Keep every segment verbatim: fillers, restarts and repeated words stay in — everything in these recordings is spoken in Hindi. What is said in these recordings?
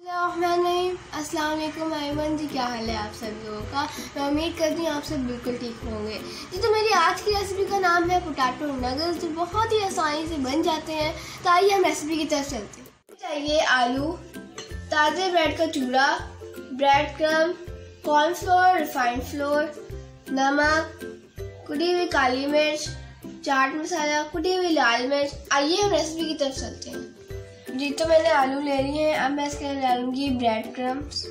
अस्सलाम वालेकुम अयमन जी, क्या हाल है आप सब लोगों का। मैं उम्मीद करती हूँ आप सब बिल्कुल ठीक होंगे जी। तो मेरी आज की रेसिपी का नाम है पोटैटो नगेट्स, जो बहुत ही आसानी से बन जाते हैं। तो आइए हम रेसिपी की तरफ चलते हैं। चाहिए आलू, ताज़े ब्रेड का चूड़ा, bread crumb, cornflour, refined floor, नमक, कुटी हुई काली मिर्च, चाट मसाला, कुटी हुई लाल मिर्च। आइए हम रेसिपी की तरफ चलते हैं जी। तो मैंने आलू ले लिए हैं। अब मैं इसके लिए डालूंगी ब्रेड क्रम्स,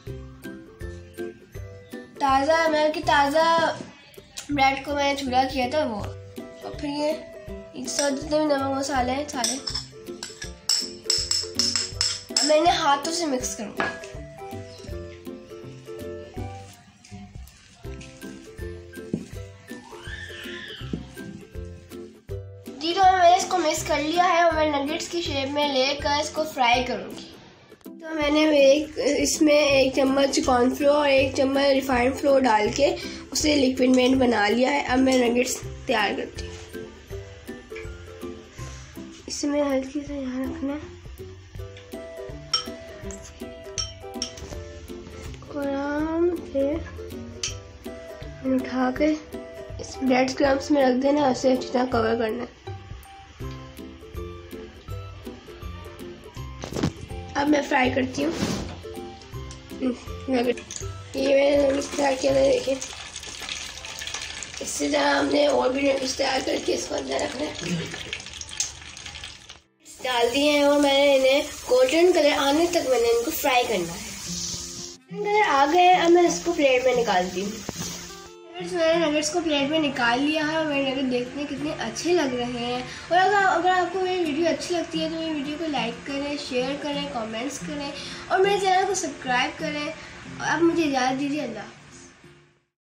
ताज़ा मैं कि ताज़ा ब्रेड को मैंने चूड़ा किया था वो, और फिर ये एक सौ जितने भी नमक मसाले हैं सारे अब मैं इन्हें हाथों से मिक्स करूँगी। जी तो मैंने इसको मिक्स कर लिया है और मैं नगेट्स की शेप में लेकर इसको फ्राई करूँगी। तो मैंने एक इसमें एक चम्मच कॉर्नफ्लोर और एक चम्मच रिफाइंड फ्लोर डाल के उसे लिक्विड मेड बना लिया है। अब मैं नगेट्स तैयार करती हूँ। इसमें हल्की से यहाँ रखना और आराम से उठा के इस ब्रेड क्रम्स में रख देना, उसे अच्छी तरह कवर करना है। अब मैं फ्राई करती हूँ नगेट। ये मैंने नगेट्स तैयार किया था, देखिए इससे तरह हमने और भी नगेट्स तैयार करके इसको अंदर रखना है। डाल दिए हैं और मैंने इन्हें गोल्डन कलर आने तक मैंने इनको फ्राई करना है। गोल्डन कलर आ गए हैं, अब मैं इसको प्लेट में निकालती हूँ। मैंने नगेट्स को प्लेट में निकाल लिया है और मेरे नगेट देखने कितने अच्छे लग रहे हैं। और अगर अगर आपको मेरी वीडियो अच्छी लगती है तो मेरी वीडियो को लाइक करें, शेयर करें, कमेंट्स करें और मेरे चैनल को सब्सक्राइब करें। और आप मुझे इजाज़त दीजिए। अल्लाह।